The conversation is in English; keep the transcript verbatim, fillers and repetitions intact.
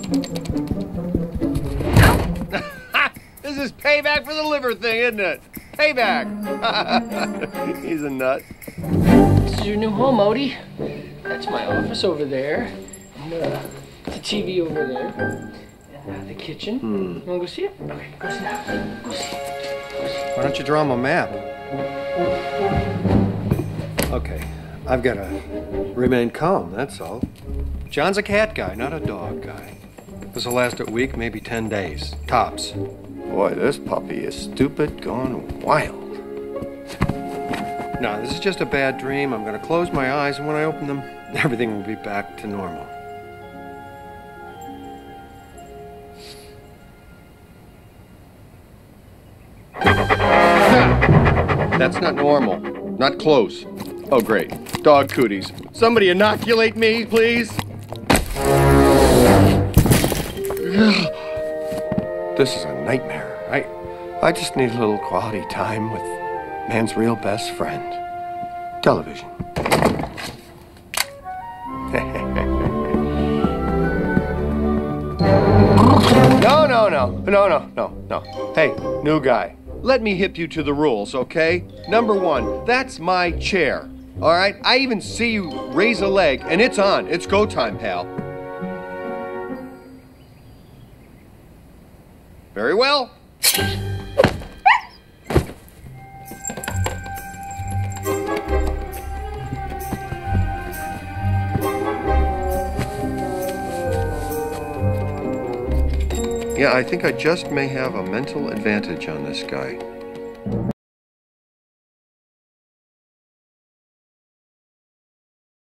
This is payback for the liver thing, isn't it? Payback. He's a nut. This is your new home, Odie. That's my office over there. And uh, the T V over there. And uh, the kitchen. Hmm. You wanna go see it? Okay, go see it. Go see it. Go see it. Why don't you draw him a map? Okay, I've got to remain calm, that's all. John's a cat guy, not a dog guy. This will last a week, maybe ten days, tops. Boy, this puppy is stupid, gone wild. No, this is just a bad dream. I'm going to close my eyes, and when I open them, everything will be back to normal. That's not normal. Not close. Oh, great. Dog cooties. Somebody inoculate me, please. This is a nightmare. I, I just need a little quality time with man's real best friend. Television. No, no, no. No, no, no, no. Hey, new guy. Let me hip you to the rules, okay? Number one, that's my chair. All right? I even see you raise a leg, and it's on. It's go time, pal. Very well. Yeah, I think I just may have a mental advantage on this guy.